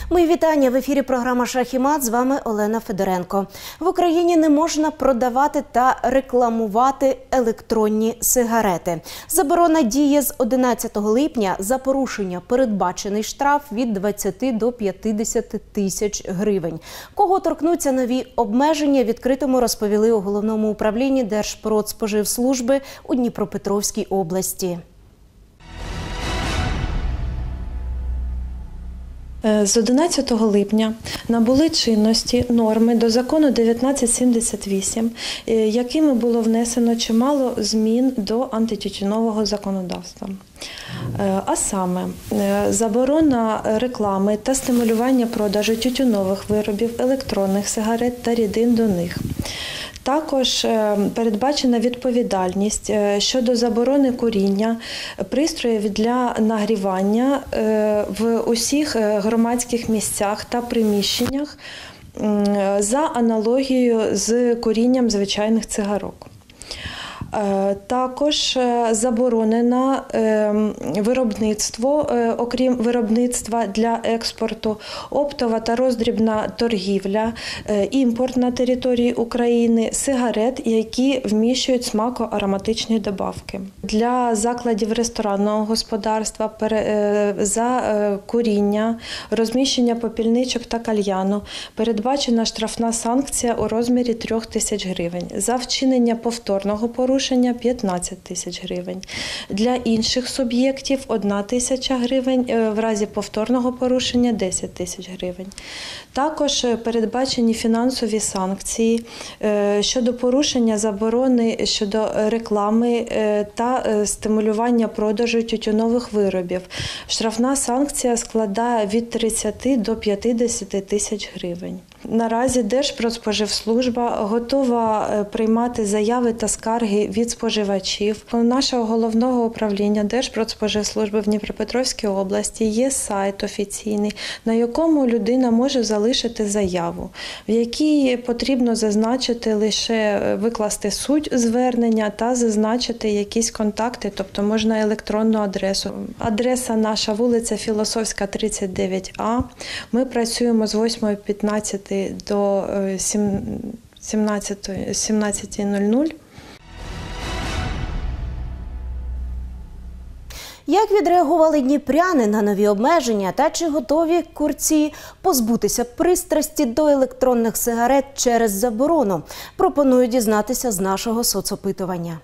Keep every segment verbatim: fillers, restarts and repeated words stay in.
Мої вітання. В ефірі програма «Шах і мат». З вами Олена Федоренко. В Україні не можна продавати та рекламувати електронні сигарети. Заборона діє з одинадцятого липня. За порушення передбачений штраф від двадцяти до п'ятдесяти тисяч гривень. Кого торкнуться нові обмеження, відкритому розповіли у Головному управлінні Держпродспоживслужби у Дніпропетровській області. З одинадцятого липня набули чинності норми до закону дев'ятнадцять сімдесят вісім, якими було внесено чимало змін до антитютюнового законодавства. А саме, заборона реклами та стимулювання продажу тютюнових виробів, електронних сигарет та рідин до них. Також передбачена відповідальність щодо заборони куріння пристроїв для нагрівання в усіх громадських місцях та приміщеннях за аналогією з курінням звичайних цигарок. Також заборонено виробництво, окрім виробництва для експорту, оптова та роздрібна торгівля, імпорт на території України, сигарет, які вміщують смако-ароматичні добавки. Для закладів ресторанного господарства за куріння, розміщення попільничок та кальяну передбачена штрафна санкція у розмірі трьох тисяч гривень. За вчинення повторного порушення п'ятнадцять тисяч гривень. Для інших суб'єктів – одна тисяча гривень, в разі повторного порушення – десять тисяч гривень. Також передбачені фінансові санкції щодо порушення заборони щодо реклами та стимулювання продажу тютюнових виробів. Штрафна санкція складає від тридцяти до п'ятдесяти тисяч гривень. Наразі Держпродспоживслужба готова приймати заяви та скарги від споживачів. У нашого головного управління Держпродспоживслужби в Дніпропетровській області є сайт офіційний, на якому людина може залишити заяву, в якій потрібно зазначити лише викласти суть звернення та зазначити якісь контакти, тобто можна електронну адресу. Адреса наша вулиця Філософська, тридцять дев'ять А. Ми працюємо з восьмої п'ятнадцяти до сімнадцятої нуль нуль. Як відреагували дніпряни на нові обмеження та чи готові курці позбутися пристрасті до електронних сигарет через заборону? Пропоную дізнатися з нашого соцопитування.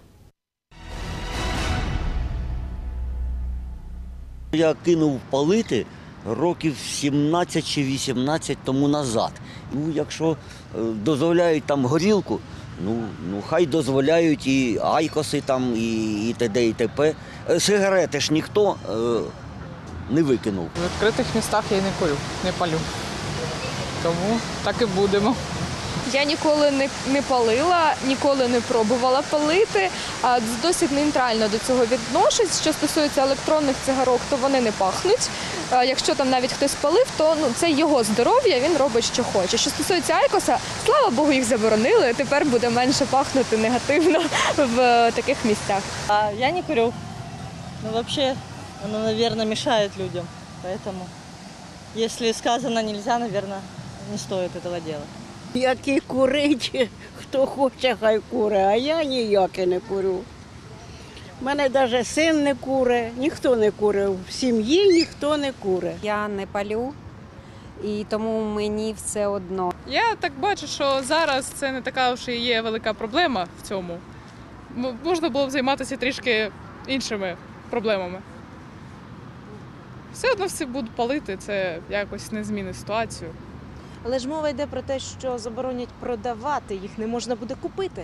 Я кинув палити років сімнадцять чи вісімнадцять тому назад. Ну, якщо дозволяють там горілку, ну, ну хай дозволяють і айкоси там, і, і т.д. і т.п. Сигарети ж ніхто е, не викинув. В відкритих містах я і не курю, не палю. Тому так і будемо. Я ніколи не, не палила, ніколи не пробувала палити, а досить нейтрально до цього відношусь. Що стосується електронних цигарок, то вони не пахнуть. А якщо там навіть хтось палив, то ну, це його здоров'я, він робить, що хоче. Що стосується айкоса, слава Богу, їх заборонили, тепер буде менше пахнути негативно в таких місцях. А я не курю. Ну, вообще, оно, наверное, мешает людям. Поэтому, если сказано нельзя, наверное, не стоит этого делать. Які курить, хто хоче, хай куре, а я ніяке не курю. У мене навіть син не куре, ніхто не куре, в сім'ї ніхто не куре. Я не палю, і тому мені все одно. Я так бачу, що зараз це не така вже є велика проблема в цьому. Можна було б займатися трішки іншими проблемами. Все одно всі будуть палити, це якось не змінить ситуацію. Але ж мова йде про те, що заборонять продавати, їх не можна буде купити.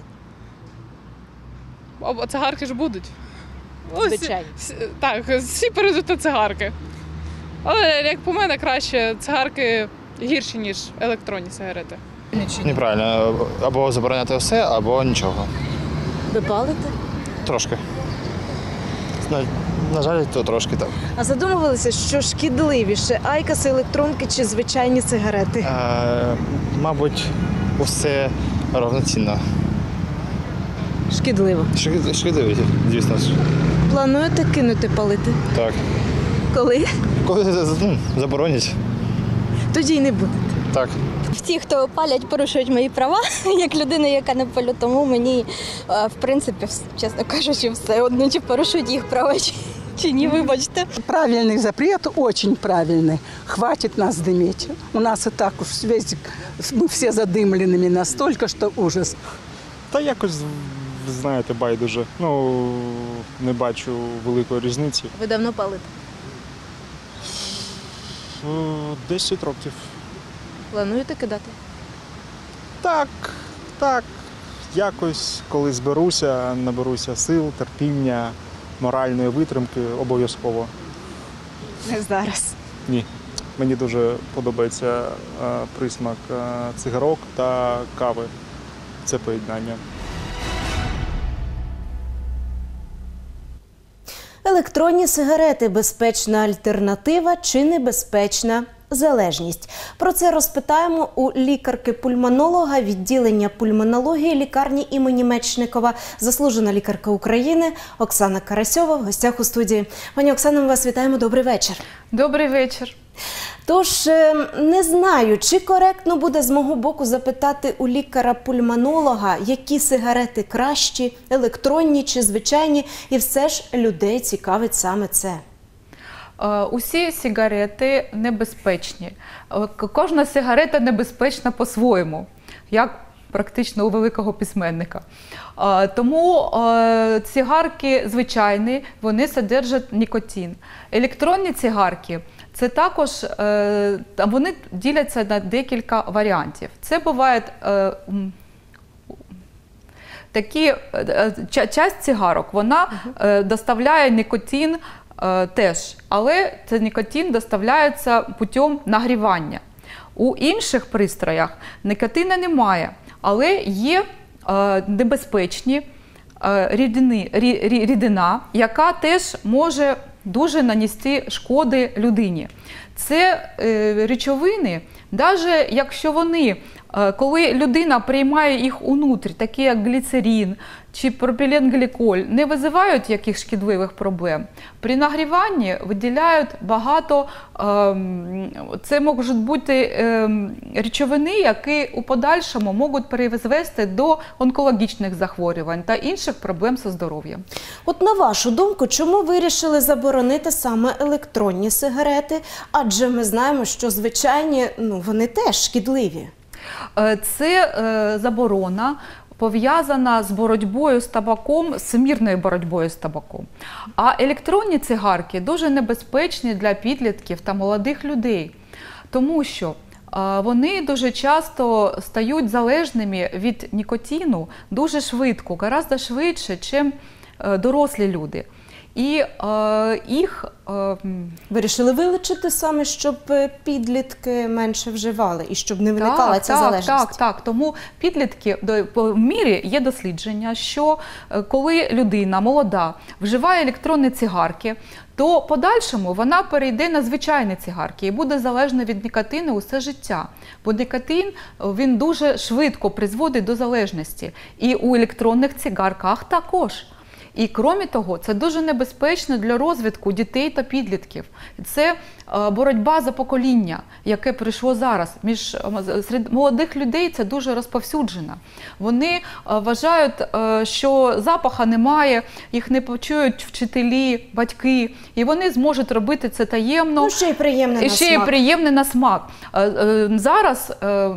А цигарки ж будуть. Звичайно. Ось, так, всі перейдуть на цигарки. Але, як по мене, краще цигарки гірші, ніж електронні сигарети. Неправильно. Або забороняти все, або нічого. Ви палите? Трошки. На, на жаль, то трошки так. А задумувалися, що шкідливіше – айкоси, електронки чи звичайні сигарети? Е, мабуть, усе равноцінно. Шкідливо. Шкідливо, звісно ж. Плануєте кинути палити? Так. Коли? Коли ну, заборонять. тоді й не буде. Так. Ті, хто палять, порушують мої права, як людина, яка не палю, тому мені, в принципі, чесно кажучи, все одно, чи порушують їх права, чи, чи ні, вибачте. Правильный запрет, очень правильный. Хватит нас дымить. У нас и так уж весь, мы все задымленными настолько, что ужас. Та якось, ви знаєте, байдуже. Ну, не бачу великої різниці. Ви давно палите? десять років. Плануєте кидати? Так, так. Якось, коли зберуся, наберуся сил, терпіння, моральної витримки, обов'язково. Не зараз. Ні. Мені дуже подобається е, присмак е, цигарок та кави. Це поєднання. Електронні сигарети – безпечна альтернатива чи небезпечна залежність? Про це розпитаємо у лікарки-пульмонолога відділення пульмонології лікарні імені Мечникова, заслужена лікарка України Оксана Карасьова в гостях у студії. Пані Оксано, ми вас вітаємо. Добрий вечір. Добрий вечір. Тож, не знаю, чи коректно буде з мого боку запитати у лікаря-пульмонолога, які сигарети кращі, електронні чи звичайні, і все ж людей цікавить саме це. Усі сигарети небезпечні. Кожна сигарета небезпечна по-своєму, як практично у великого письменника. Тому цигарки звичайні, вони содержать нікотин. Електронні цигарки – це також, вони діляться на декілька варіантів. Це бувають такі, часть цигарок, вона доставляє нікотин теж, але цей нікотин доставляється путем нагрівання. У інших пристроях нікотину немає, але є небезпечні рідини, рідина, яка теж може дуже нанести шкоди людині. Це речовини, навіть якщо вони, коли людина приймає їх унутрі, такі як гліцерин чи пропіленгліколь, не викликають якихось шкідливих проблем. При нагріванні виділяють багато, це можуть бути речовини, які у подальшому можуть призвести до онкологічних захворювань та інших проблем зі здоров'ям. От на вашу думку, чому вирішили заборонити саме електронні сигарети? Адже ми знаємо, що звичайні, ну, вони теж шкідливі. Це е, заборона пов'язана з боротьбою з табаком, з всемірною боротьбою з табаком. А електронні цигарки дуже небезпечні для підлітків та молодих людей, тому що е, вони дуже часто стають залежними від нікотину дуже швидко, гораздо швидше, ніж е, дорослі люди. І е, їх е, вирішили вилучити саме, щоб підлітки менше вживали і щоб не виникала так, ця так, залежність. Так, так. Тому підлітки, в мірі є дослідження, що коли людина молода вживає електронні цигарки, то подальшому вона перейде на звичайні цигарки і буде залежна від нікотину усе життя. Бо нікотин, він дуже швидко призводить до залежності. І у електронних цигарках також. І, крім того, це дуже небезпечно для розвитку дітей та підлітків. Це боротьба за покоління, яке прийшло зараз. Між, серед молодих людей це дуже розповсюджено. Вони вважають, що запаха немає, їх не почують вчителі, батьки, і вони зможуть робити це таємно. Ну, ще й приємне на ще смак. й приємне на смак. Зараз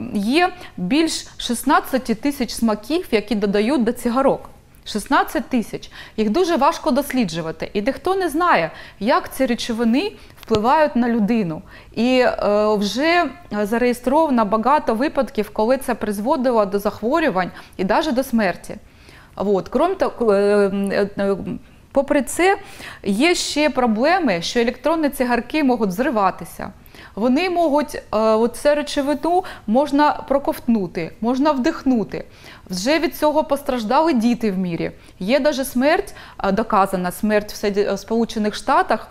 є більш шістнадцять тисяч смаків, які додають до цигарок. шістнадцять тисяч. Їх дуже важко досліджувати. І ніхто не знає, як ці речовини впливають на людину. І е, вже зареєстровано багато випадків, коли це призводило до захворювань і навіть до смерті. От. Крім того, е, е, попри це, є ще проблеми, що електронні цигарки можуть взриватися. Вони можуть, оце речовину можна проковтнути, можна вдихнути. Вже від цього постраждали діти в мірі. Є навіть смерть, доказана смерть в Сполучених Штатах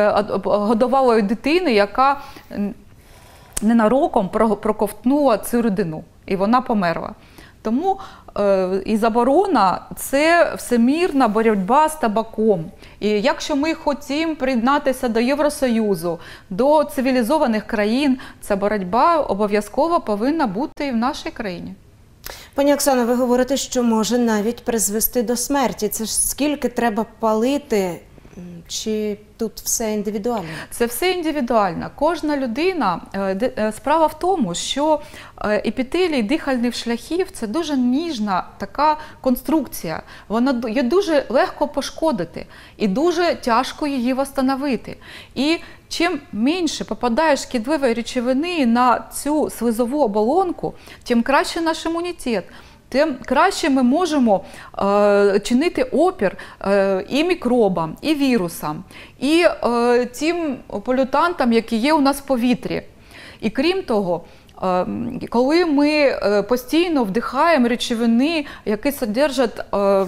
годувалої дитини, яка ненароком проковтнула цю рідину, і вона померла. Тому е, і заборона – це всемірна боротьба з табаком. І якщо ми хочемо приєднатися до Євросоюзу, до цивілізованих країн, ця боротьба обов'язково повинна бути і в нашій країні. Пані Оксано, ви говорите, що може навіть призвести до смерті. Це ж скільки треба палити? Чи тут все індивідуально? Це все індивідуально. Кожна людина, справа в тому, що епітелій дихальних шляхів – це дуже ніжна така конструкція. Вона є дуже легко пошкодити і дуже тяжко її встановити. І чим менше попадає шкідливої речовини на цю слизову оболонку, тим краще наш імунітет. Тим краще ми можемо е, чинити опір е, і мікробам, і вірусам, і е, тим полютантам, які є у нас в повітрі. І крім того, е, коли ми е, постійно вдихаємо речовини, які содержать, е,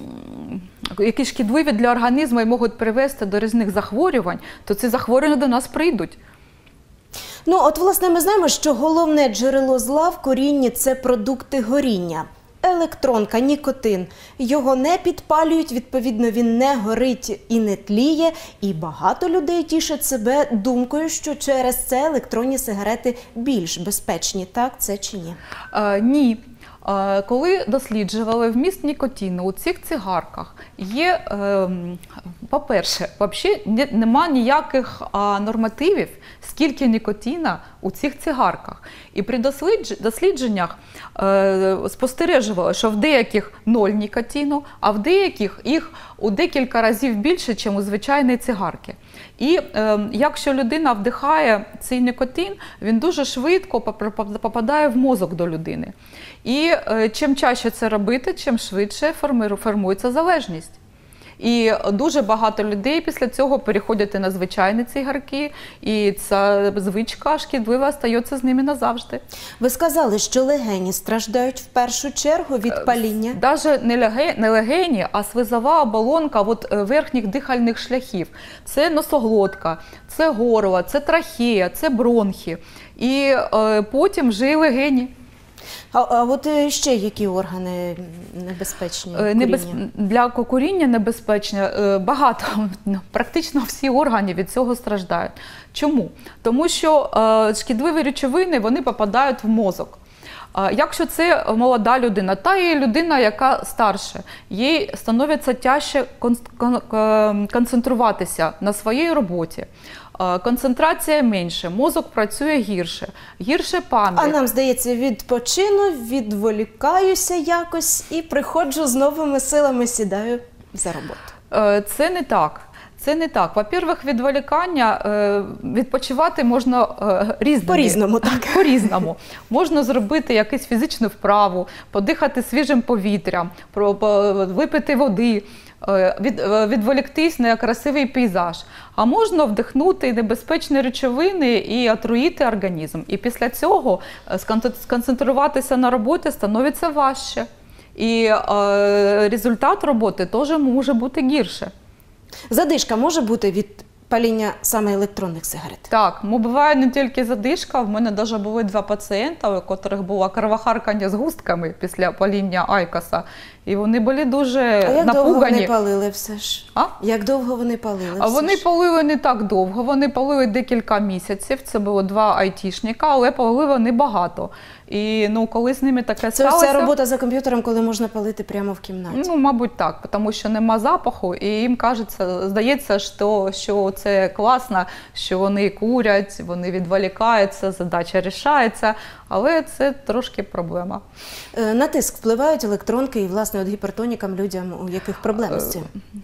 які шкідливі для організму і можуть привести до різних захворювань, то ці захворювання до нас прийдуть. Ну, от, власне, ми знаємо, що головне джерело зла в корінні – це продукти горіння. Електронка, нікотин. Його не підпалюють, відповідно, він не горить і не тліє. І багато людей тішать себе думкою, що через це електронні сигарети більш безпечні. Так це чи ні? А, ні. Коли досліджували вміст нікотину у цих цигарках, є, по-перше, взагалі нема ніяких нормативів, скільки нікотина у цих цигарках. І при дослідженнях спостережували, що в деяких ноль нікотину, а в деяких їх у декілька разів більше, ніж у звичайної цигарки. І е, якщо людина вдихає цей нікотин, він дуже швидко попадає в мозок до людини. І е, чим чаще це робити, чим швидше формується залежність. І дуже багато людей після цього переходять на звичайні цигарки, і ця звичка шкідлива стається з ними назавжди. Ви сказали, що легені страждають в першу чергу від паління? Навіть не легені, а слизова оболонка от, верхніх дихальних шляхів. Це носоглотка, це горло, це трахея, це бронхи. І е, потім вже і легені. А, а от ще які органи небезпечні? Небез... Для куріння небезпечні багато, практично всі органи від цього страждають. Чому? Тому що е, шкідливі речовини, вони попадають в мозок. Е, якщо це молода людина, та і людина, яка старша, їй становиться тяжче кон... кон... концентруватися на своїй роботі. Концентрація менше, мозок працює гірше, гірше пам'ять. А нам, здається, відпочину, відволікаюся якось і приходжу з новими силами, сідаю за роботу. Це не так. Це не так. По-перше, відволікання, відпочивати можна різними. По-різному, так. По-різному. Можна зробити якусь фізичну вправу, подихати свіжим повітрям, випити води, від, відволіктись на красивий пейзаж. А можна вдихнути небезпечні речовини і отруїти організм. І після цього сконцентруватися на роботі становиться важче. І е, результат роботи теж може бути гірше. Задишка може бути від паління саме електронних сигарет? Так, буває не тільки задишка. В мене навіть були два пацієнти, у яких було кровохаркання з густками після паління айкоса. І вони були дуже напугані. А як довго вони палили все ж? А? Як довго вони палили? А вони ж? палили не так довго, вони палили декілька місяців, це було два айтішника, але палили вони багато. І ну, коли з ними таке це сталося... Це робота за комп'ютером, коли можна палити прямо в кімнаті? Ну, мабуть, так, тому що нема запаху, і їм кажеться, здається, що, що це класно, що вони курять, вони відволікаються, задача рішається, але це трошки проблема. На тиск впливають електронки і, власне, от гіпертонікам, людям, у яких проблеми з цим?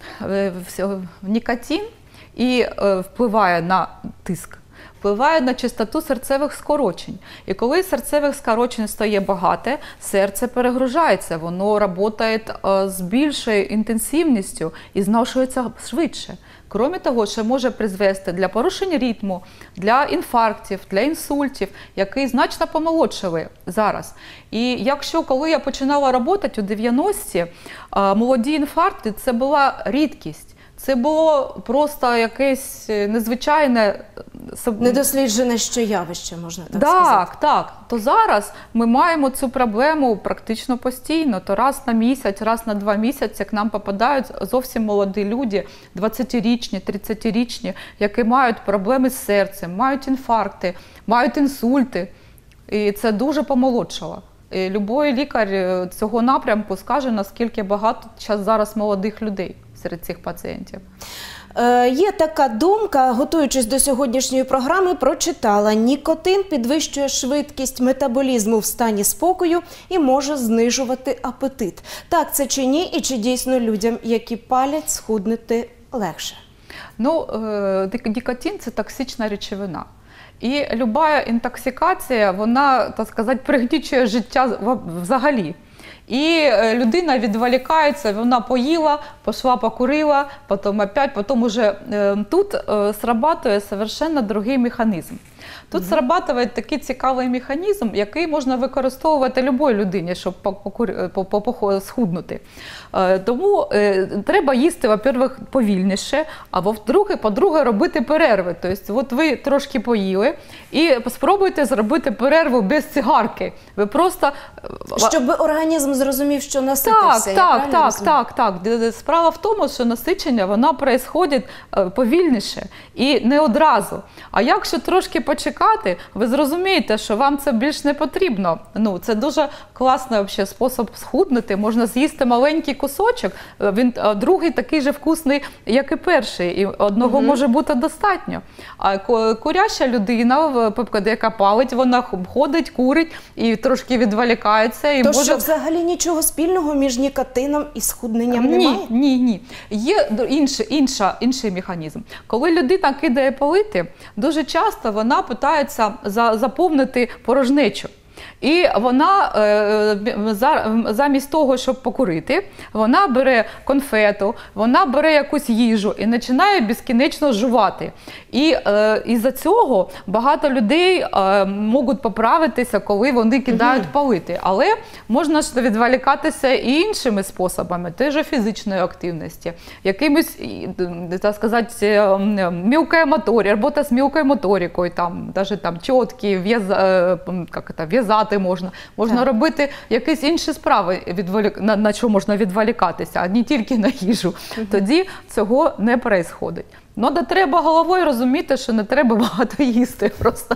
Нікотин і впливає на тиск, впливає на частоту серцевих скорочень. І коли серцевих скорочень стає багато, серце перегружається, воно працює з більшою інтенсивністю і зношується швидше. Крім того, що може призвести для порушення ритму, для інфарктів, для інсультів, які значно помолодшили зараз. І якщо, коли я починала працювати у дев'яності, молоді інфаркти – це була рідкість. Це було просто якесь незвичайне... Недосліджене ще явище, можна так так, сказати. Так, так. То зараз ми маємо цю проблему практично постійно. То раз на місяць, раз на два місяці к нам попадають зовсім молоді люди, двадцятирічні, тридцятирічні, які мають проблеми з серцем, мають інфаркти, мають інсульти. І це дуже помолодшало. І любой лікар цього напрямку скаже, наскільки багато зараз молодих людей серед цих пацієнтів. Е, є така думка, готуючись до сьогоднішньої програми, прочитала: нікотин підвищує швидкість метаболізму в стані спокою і може знижувати апетит. Так це чи ні? І чи дійсно людям, які палять, схуднути легше? Ну, е, нікотин – це токсична речовина. І люба інтоксикація, вона, так сказати, пригнічує життя взагалі. І людина відволікається, вона поїла, пішла покурила, потім опять, потім уже е, тут е, срабатує совершенно другий механізм. Тут mm-hmm. срабатує такий цікавий механізм, який можна використовувати любой людині, щоб схуднути. Е, тому е, треба їсти, во-первых, повільніше, а во-друге, по-друге, робити перерви. Тобто, от ви трошки поїли і спробуйте зробити перерву без цигарки. Ви просто... Щоб організм зрозумів, що наситився. Так, так, так, так, так. Справа в тому, що насичення, воно відбувається повільніше і не одразу. А якщо трошки почекати, ви зрозумієте, що вам це більш не потрібно. Ну, це дуже класний взагалі спосіб схуднути. Можна з'їсти маленький кусочок, він другий такий же вкусний, як і перший, і одного угу. може бути достатньо. А куряща людина, яка палить, вона ходить, курить і трошки відволікається. І То може... що, взагалі нічого спільного між нікотином і схудненням ні, немає? Ні, ні. Є інший, інша, інший механізм. Коли людина кидає палити, дуже часто вона питається заповнити порожнечу. І вона замість того, щоб покурити, вона бере конфету, вона бере якусь їжу і починає безкінечно жувати. І із-за цього багато людей можуть поправитися, коли вони кидають палити. Але можна ж відволікатися і іншими способами, теж фізичної активності, якимось, так сказати, мілкою моторикою, робота з мілкою моторикою, там, навіть там чотки, в'язати можна. Можна так. робити якісь інші справи, відволік... на, на що можна відволікатися, а не тільки на їжу. Угу. Тоді цього не відбувається. Ну, да треба головою розуміти, що не треба багато їсти просто.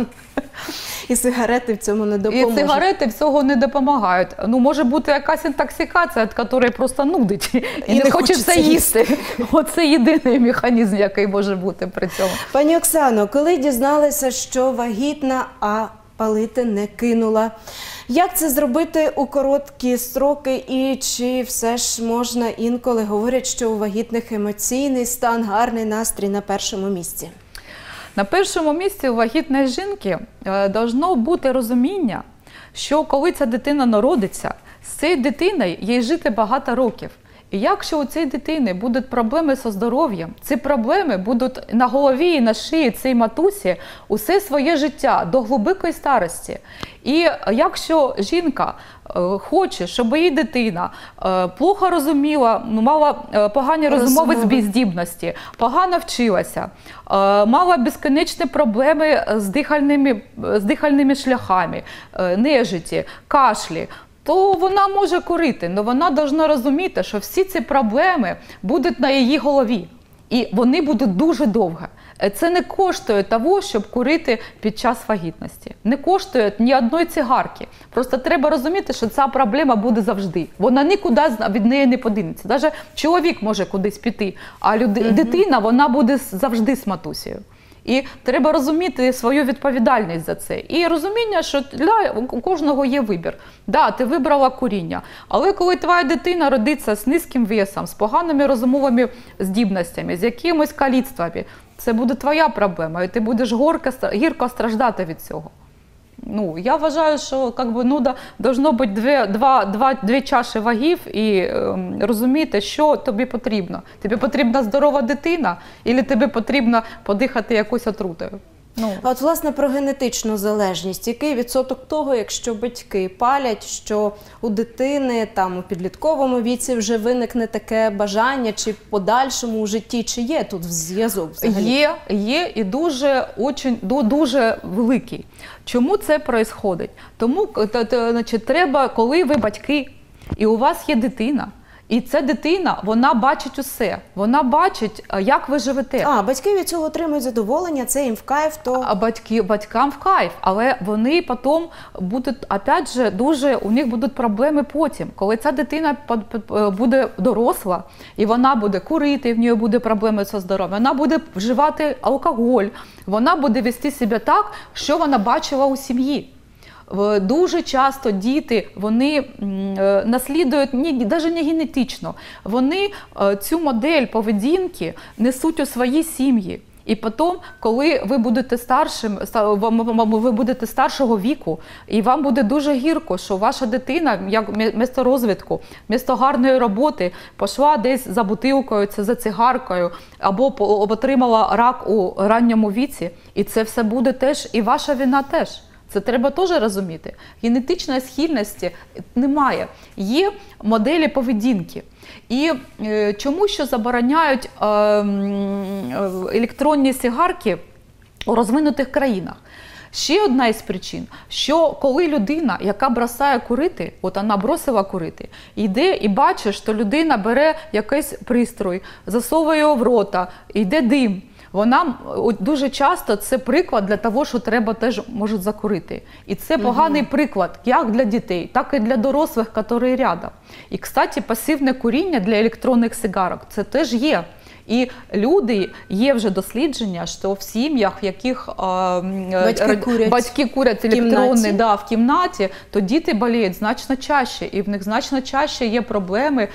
І сигарети в цьому не допоможуть. І сигарети в цього не допомагають. Ну, може бути якась інтоксикація, від якої просто нудить. І, і не, не хочеться їсти. їсти. Оце єдиний механізм, який може бути при цьому. Пані Оксано, коли дізналися, що вагітна, а палити не кинула. Як це зробити у короткі строки і чи все ж можна інколи? Говорять, що у вагітних емоційний стан, гарний настрій на першому місці. На першому місці у вагітної жінки должно бути розуміння, що коли ця дитина народиться, з цією дитиною їй жити багато років. І якщо у цієї дитини будуть проблеми зі здоров'ям, ці проблеми будуть на голові і на шиї цієї матусі усе своє життя до глибокої старості. І якщо жінка хоче, щоб її дитина плохо розуміла, мала погані розмови з здібності, погано вчилася, мала безконечні проблеми з дихальними, з дихальними шляхами, нежиті, кашлі, то вона може курити, але вона повинна розуміти, що всі ці проблеми будуть на її голові. І вони будуть дуже довго. Це не коштує того, щоб курити під час вагітності. Не коштує ні одної цигарки. Просто треба розуміти, що ця проблема буде завжди. Вона нікуди від неї не подінеться. Навіть чоловік може кудись піти, а люд... mm-hmm. дитина, вона буде завжди з матусею. І треба розуміти свою відповідальність за це. І розуміння, що для, у кожного є вибір. Да, ти вибрала куріння, але коли твоя дитина родиться з низьким весом, з поганими розумовими здібностями, з якимось каліцтвами, це буде твоя проблема, і ти будеш горко, гірко страждати від цього. Ну, я вважаю, що как би, ну, да, должно бути дві, два, два, дві чаші вагів і е, розуміти, що тобі потрібно. Тобі потрібна здорова дитина, або тобі потрібно подихати якоюсь отрутою. Ну. А от, власне, про генетичну залежність. Який відсоток того, якщо батьки палять, що у дитини там у підлітковому віці вже виникне таке бажання, чи в подальшому у житті, чи є тут зв'язок взагалі? Є, є і дуже, очень, дуже великий. Чому це відбувається? Тому, значить, треба, коли ви батьки, і у вас є дитина, і ця дитина, вона бачить усе. Вона бачить, як ви живете. А, батьки від цього отримують задоволення, це їм в кайф, то... А батьки, батькам в кайф, але вони потім будуть, опять же, дуже, у них будуть проблеми потім. Коли ця дитина буде доросла, і вона буде курити, і в неї буде проблеми зі здоров'ям, вона буде вживати алкоголь, вона буде вести себе так, що вона бачила у сім'ї. Дуже часто діти, вони наслідують, навіть не генетично, вони цю модель поведінки несуть у свої сім'ї. І потім, коли ви будете старшим, ви будете старшого віку, і вам буде дуже гірко, що ваша дитина, як вмісто розвитку, вмісто гарної роботи, пішла десь за бутилкою, за цигаркою, або отримала рак у ранньому віці, і це все буде теж, і ваша вина теж. Це треба теж розуміти. Генетичної схильності немає. Є моделі поведінки. І е, чому що забороняють е, електронні сигарки у розвинутих країнах? Ще одна із причин, що коли людина, яка бросає курити, от вона бросила курити, йде і бачить, що людина бере якийсь пристрій, засовує його в рота, йде дим. Вона дуже часто це приклад для того, що треба теж може закурити. І це поганий угу. приклад як для дітей, так і для дорослих, які рядом. І, кстати, пасивне куріння для електронних сигарок – це теж є. І люди, є вже дослідження, що в сім'ях, в яких е, батьки, курять. батьки курять електронні да, в кімнаті, то діти боліють значно чаще. І в них значно чаще є проблеми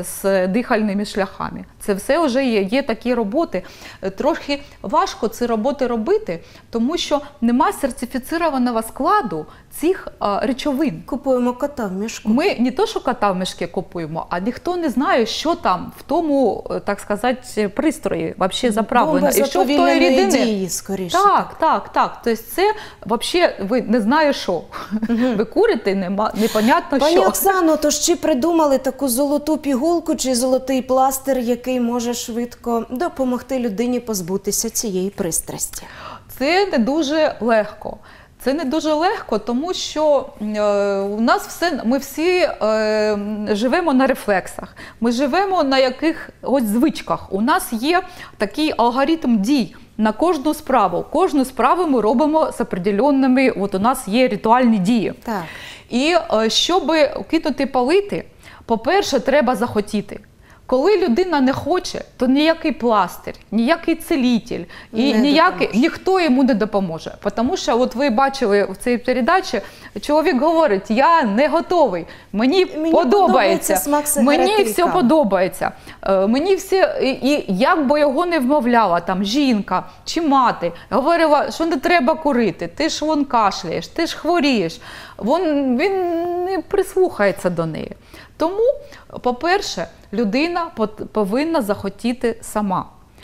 з дихальними шляхами. Це все вже є, є такі роботи. Трохи важко ці роботи робити, тому що немає сертифіцірованого складу цих а, речовин. Купуємо кота в мішку. Ми не то, що кота в мішки купуємо, а ніхто не знає, що там в тому, так сказати, пристрої взагалі заправлено. Бомба і що в тої рідини. Дії, скоріше. Так, так, так. Тобто це взагалі ви не знаєте, що. Угу. Ви курите, нема, непонятно Пані що. Пані Оксано, то чи придумали таку золоту пігулку чи золотий пластир, який може швидко допомогти людині позбутися цієї пристрасті? Це не дуже легко. Це не дуже легко, тому що е, у нас все, ми всі е, живемо на рефлексах, ми живемо на якихось звичках. У нас є такий алгоритм дій на кожну справу. Кожну справу ми робимо з определенними, от у нас є ритуальні дії. Так. І е, щоб кинути палити, по-перше, треба захотіти. Коли людина не хоче, то ніякий пластир, ніякий цілитель, і ніякий, ніхто йому не допоможе. Тому що, от ви бачили в цій передачі, чоловік говорить, я не готовий, мені, мені подобається, подобається мені все подобається. Мені все, і, і як би його не вмовляла там жінка чи мати, говорила, що не треба курити, ти ж вон кашляєш, ти ж хворієш, вон, він не прислухається до неї. Тому, по-перше, людина повинна захотіти сама.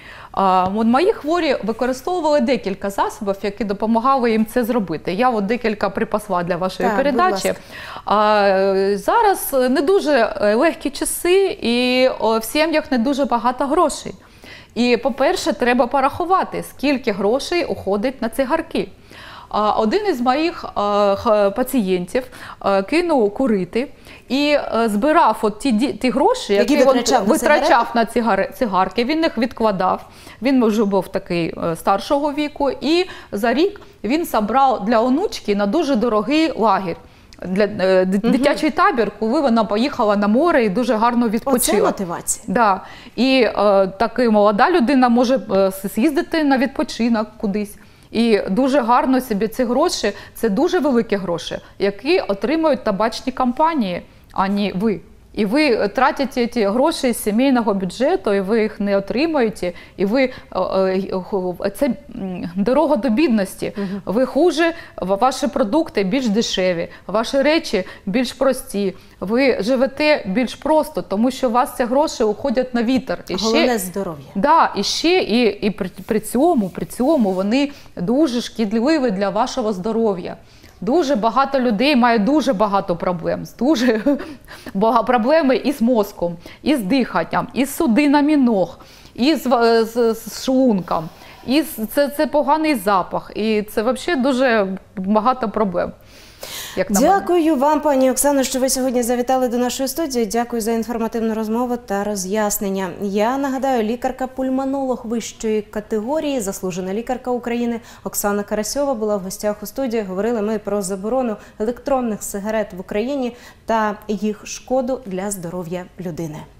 А, мої хворі використовували декілька засобів, які допомагали їм це зробити. Я от декілька припасла для вашої так, передачі. А, зараз не дуже легкі часи і в сім'ях не дуже багато грошей. І, по-перше, треба порахувати, скільки грошей уходить на цигарки. Один із моїх пацієнтів кинув курити і збирав от ті, ті гроші, які, які витрачав, він витрачав на цигари, цигарки, він їх відкладав. Він вже був такий старшого віку, і за рік він зібрав для онучки на дуже дорогий лагерь. Для, е, дитячий угу. табір, коли вона поїхала на море і дуже гарно відпочила. Оце мотивація. Да. І е, така молода людина може е, з'їздити на відпочинок кудись. І дуже гарно собі ці гроші, це дуже великі гроші, які отримують табачні компанії, а не ви. І ви тратите ці гроші з сімейного бюджету, і ви їх не отримуєте, і ви, це дорога до бідності. Угу. Ви хуже, ваші продукти більш дешеві, ваші речі більш прості, ви живете більш просто, тому що у вас ці гроші уходять на вітер. І головне ще, здоров'я. Да, і ще і, і при, при, цьому, при цьому вони дуже шкідливі для вашого здоров'я. Дуже багато людей має дуже багато проблем. Дуже багато проблеми і з мозком, і з диханням, і з судинами ног, і з, з, з шлунком. І це, це поганий запах. І це взагалі дуже багато проблем. Дякую вам, пані Оксано, що ви сьогодні завітали до нашої студії. Дякую за інформативну розмову та роз'яснення. Я нагадаю, лікарка-пульмонолог вищої категорії, заслужена лікарка України Оксана Карасьова була в гостях у студії. Говорили ми про заборону електронних сигарет в Україні та їх шкоду для здоров'я людини.